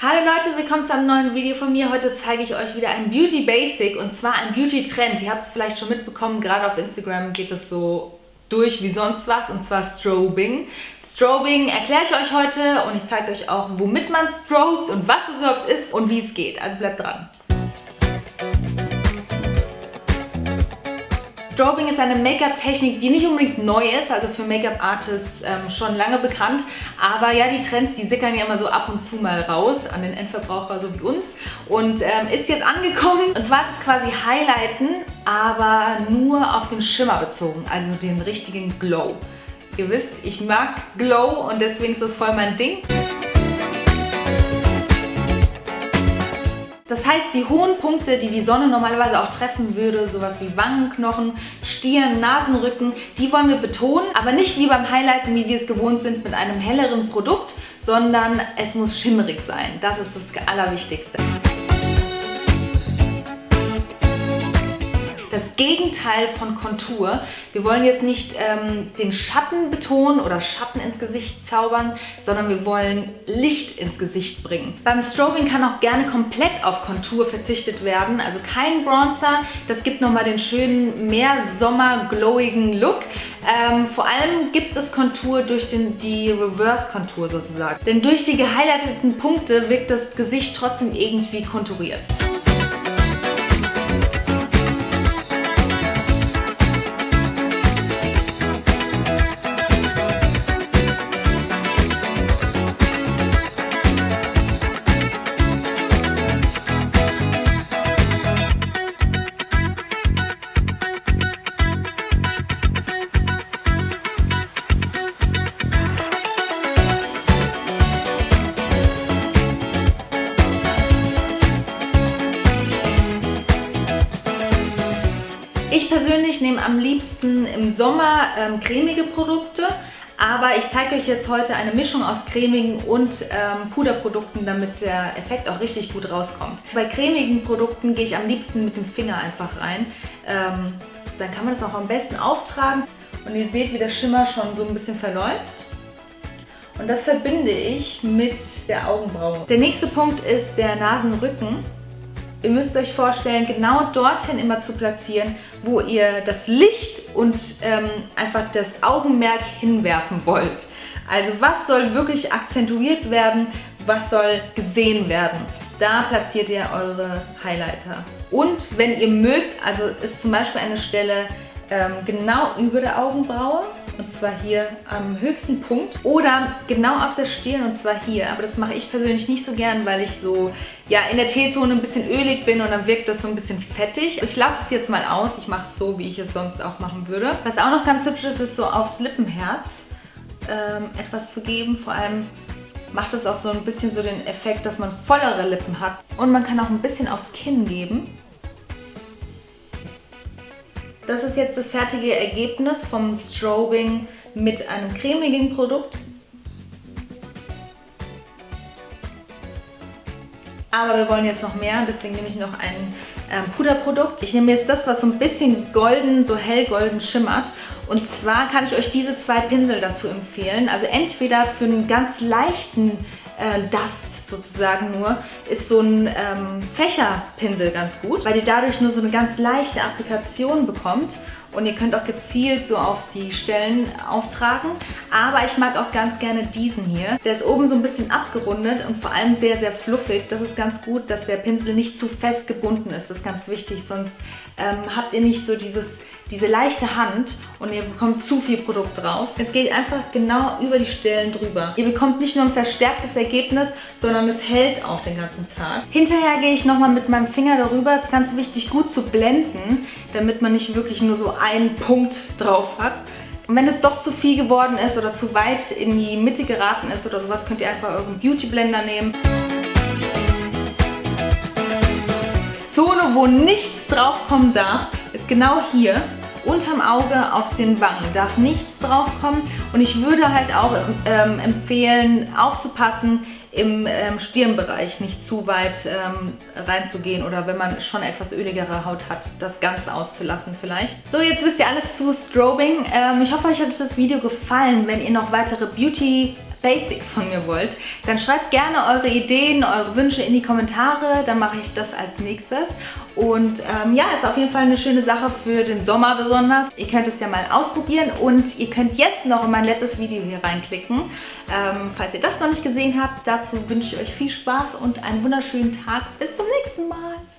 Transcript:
Hallo Leute, willkommen zu einem neuen Video von mir. Heute zeige ich euch wieder ein Beauty Basic und zwar ein Beauty Trend. Ihr habt es vielleicht schon mitbekommen, gerade auf Instagram geht es so durch wie sonst was und zwar Strobing. Strobing erkläre ich euch heute und ich zeige euch auch, womit man strobt und was es überhaupt ist und wie es geht. Also bleibt dran. Strobing ist eine Make-up-Technik, die nicht unbedingt neu ist, also für Make-up-Artists schon lange bekannt. Aber ja, die Trends, die sickern ja immer so ab und zu mal raus an den Endverbraucher, so wie uns. Und ist jetzt angekommen. Und zwar ist es quasi Highlighten, aber nur auf den Schimmer bezogen, also den richtigen Glow. Ihr wisst, ich mag Glow und deswegen ist das voll mein Ding. Das heißt, die hohen Punkte, die die Sonne normalerweise auch treffen würde, sowas wie Wangenknochen, Stirn, Nasenrücken, die wollen wir betonen, aber nicht wie beim Highlighten, wie wir es gewohnt sind mit einem helleren Produkt, sondern es muss schimmerig sein. Das ist das Allerwichtigste. Das Gegenteil von Kontur. Wir wollen jetzt nicht den Schatten betonen oder Schatten ins Gesicht zaubern, sondern wir wollen Licht ins Gesicht bringen. Beim Strobing kann auch gerne komplett auf Kontur verzichtet werden, also kein Bronzer. Das gibt nochmal den schönen, mehr Sommer-glowigen Look. Vor allem gibt es Kontur durch die Reverse-Kontur sozusagen. Denn durch die gehighlighteten Punkte wirkt das Gesicht trotzdem irgendwie konturiert. Ich persönlich nehme am liebsten im Sommer cremige Produkte, aber ich zeige euch jetzt heute eine Mischung aus cremigen und Puderprodukten, damit der Effekt auch richtig gut rauskommt. Bei cremigen Produkten gehe ich am liebsten mit dem Finger einfach rein. Dann kann man das auch am besten auftragen und ihr seht, wie der Schimmer schon so ein bisschen verläuft. Und das verbinde ich mit der Augenbraue. Der nächste Punkt ist der Nasenrücken. Ihr müsst euch vorstellen, genau dorthin immer zu platzieren, wo ihr das Licht und einfach das Augenmerk hinwerfen wollt. Also was soll wirklich akzentuiert werden, was soll gesehen werden. Da platziert ihr eure Highlighter. Und wenn ihr mögt, also ist zum Beispiel eine Stelle genau über der Augenbraue, und zwar hier am höchsten Punkt, oder genau auf der Stirn, und zwar hier. Aber das mache ich persönlich nicht so gern, weil ich so ja, in der T-Zone ein bisschen ölig bin und dann wirkt das so ein bisschen fettig. Ich lasse es jetzt mal aus, ich mache es so, wie ich es sonst auch machen würde. Was auch noch ganz hübsch ist, ist so aufs Lippenherz etwas zu geben. Vor allem macht es auch so ein bisschen so den Effekt, dass man vollere Lippen hat. Und man kann auch ein bisschen aufs Kinn geben. Das ist jetzt das fertige Ergebnis vom Strobing mit einem cremigen Produkt. Aber wir wollen jetzt noch mehr, deswegen nehme ich noch ein Puderprodukt. Ich nehme jetzt das, was so ein bisschen golden, so hellgolden schimmert. Und zwar kann ich euch diese zwei Pinsel dazu empfehlen. Also entweder für einen ganz leichten Dust sozusagen nur, ist so ein Fächerpinsel ganz gut, weil ihr dadurch nur so eine ganz leichte Applikation bekommt. Und ihr könnt auch gezielt so auf die Stellen auftragen. Aber ich mag auch ganz gerne diesen hier. Der ist oben so ein bisschen abgerundet und vor allem sehr, sehr fluffig. Das ist ganz gut, dass der Pinsel nicht zu fest gebunden ist. Das ist ganz wichtig, sonst habt ihr nicht so diese leichte Hand und ihr bekommt zu viel Produkt drauf. Jetzt gehe ich einfach genau über die Stellen drüber. Ihr bekommt nicht nur ein verstärktes Ergebnis, sondern es hält auch den ganzen Tag. Hinterher gehe ich nochmal mit meinem Finger darüber. Es ist ganz wichtig, gut zu blenden, damit man nicht wirklich nur so einen Punkt drauf hat. Und wenn es doch zu viel geworden ist oder zu weit in die Mitte geraten ist oder sowas, könnt ihr einfach euren Beauty Blender nehmen. Zone, wo nichts draufkommen darf, ist genau hier. Unterm Auge auf den Wangen darf nichts drauf kommen und ich würde halt auch empfehlen, aufzupassen, im Stirnbereich nicht zu weit reinzugehen oder wenn man schon etwas öligere Haut hat, das Ganze auszulassen vielleicht. So, jetzt wisst ihr alles zu Strobing. Ich hoffe, euch hat das Video gefallen. Wenn ihr noch weitere Beauty Basics von mir wollt, dann schreibt gerne eure Ideen, eure Wünsche in die Kommentare, dann mache ich das als nächstes. Und ja, ist auf jeden Fall eine schöne Sache für den Sommer besonders. Ihr könnt es ja mal ausprobieren und ihr könnt jetzt noch in mein letztes Video hier reinklicken, falls ihr das noch nicht gesehen habt. Dazu wünsche ich euch viel Spaß und einen wunderschönen Tag. Bis zum nächsten Mal.